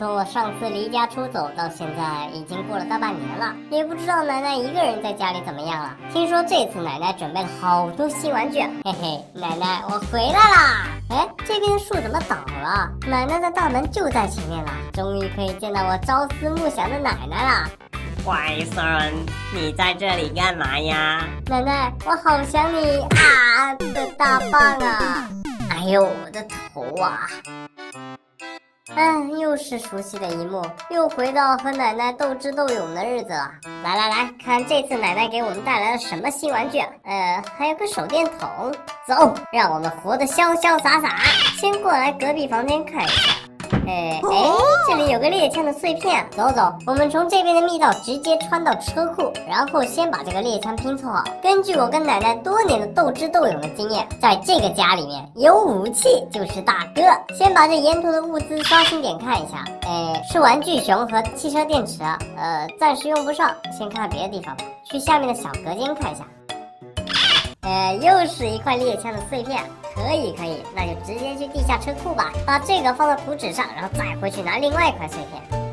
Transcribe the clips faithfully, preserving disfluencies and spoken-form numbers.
从我上次离家出走到现在，已经过了大半年了，也不知道奶奶一个人在家里怎么样了。听说这次奶奶准备了好多新玩具，嘿嘿，奶奶我回来啦！哎，这边的树怎么倒了？奶奶的大门就在前面了，终于可以见到我朝思暮想的奶奶啦！ 乖孙，你在这里干嘛呀？ 奶奶，我好想你啊的大棒啊！哎呦，我的头啊！哎，又是熟悉的一幕，又回到和奶奶斗智斗勇的日子了。来来来，看这次奶奶给我们带来了什么新玩具？呃，还有个手电筒。走，让我们活得潇潇洒洒。先过来隔壁房间看一下。哎哎，这里有个猎枪的碎片，走走，我们从这边的密道直接穿到车库，然后先把这个猎枪拼凑好。根据我跟奶奶多年的斗智斗勇的经验，在这个家里面有武器就是大哥。先把这沿途的物资刷新点看一下，哎，是玩具熊和汽车电池啊，呃，暂时用不上，先看别的地方吧。去下面的小隔间看一下。呃，又是一块猎枪的碎片，可以可以，那就直接去地下车库吧，把这个放到图纸上，然后再回去拿另外一块碎片。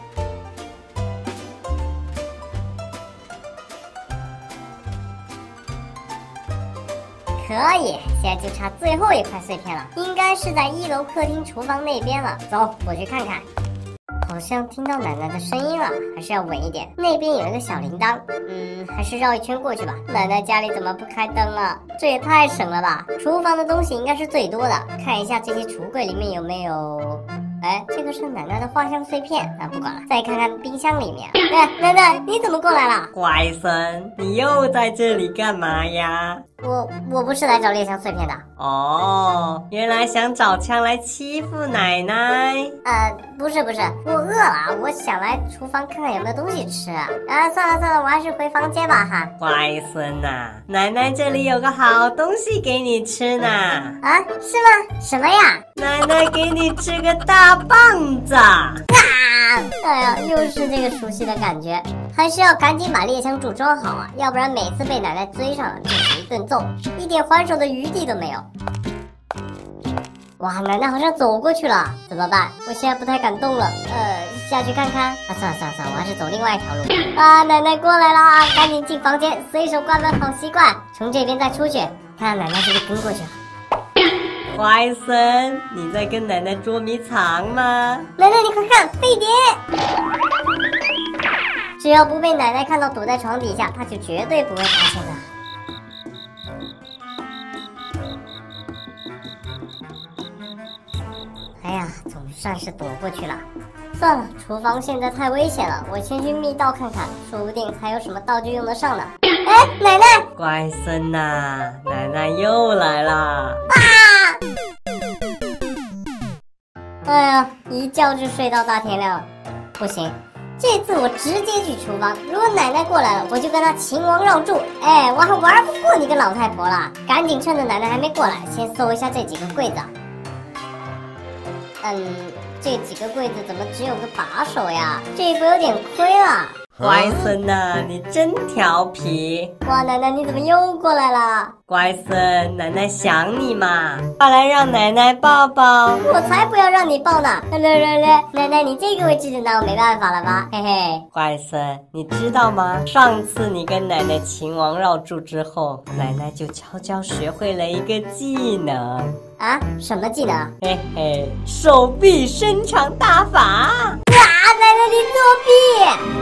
可以，现在就差最后一块碎片了，应该是在一楼客厅厨房那边了，走，我去看看。好像听到奶奶的声音了，还是要稳一点。那边有一个小铃铛，嗯，还是绕一圈过去吧。奶奶家里怎么不开灯了？这也太省了吧！厨房的东西应该是最多的，看一下这些橱柜里面有没有……哎，这个是奶奶的画像碎片，啊，不管了，再看看冰箱里面。哎，奶奶，你怎么过来了？ 乖孙，你又在这里干嘛呀？ 我我不是来找猎枪碎片的。 哦，原来想找枪来欺负奶奶。 呃，不是不是，我饿了，我想来厨房看看有没有东西吃。啊，算了算了，我还是回房间吧哈。 乖孙呐、啊，奶奶这里有个好东西给你吃呢。 啊，是吗？什么呀？ 奶奶给你吃个大棒子。啊！ 哎呀，又是这个熟悉的感觉，还是要赶紧把猎枪柱装好啊，要不然每次被奶奶追上了就是一顿揍，一点还手的余地都没有。哇，奶奶好像走过去了，怎么办？我现在不太敢动了，呃，下去看看。啊，算了算了算了，我还是走另外一条路。啊，奶奶过来了，赶紧进房间，随手关门好习惯。从这边再出去，看看奶奶是不是跟过去了。 乖孙，你在跟奶奶捉迷藏吗？ 奶奶，你快看，飞碟！只要不被奶奶看到躲在床底下，她就绝对不会发现的。哎呀，总算是躲过去了。算了，厨房现在太危险了，我先去密道看看，说不定还有什么道具用得上呢。哎，奶奶！ 乖孙呐、啊，奶奶又来了。 啊！哎呀，一觉就睡到大天亮了，不行，这次我直接去厨房。如果奶奶过来了，我就跟她秦王绕柱。哎，我还玩不过你个老太婆了，赶紧趁着奶奶还没过来，先搜一下这几个柜子。嗯，这几个柜子怎么只有个把手呀？这个有点亏了。 乖孙呐、啊，你真调皮！ 哇，奶奶你怎么又过来了？ 乖孙，奶奶想你嘛，快来让奶奶抱抱。 我才不要让你抱呢！来来来来，奶奶你这个位置就拿我没办法了吧？嘿嘿。 乖孙，你知道吗？上次你跟奶奶秦王绕柱之后，奶奶就悄悄学会了一个技能。 啊？什么技能？ 嘿嘿，手臂伸长大法。啊， 奶奶你作弊！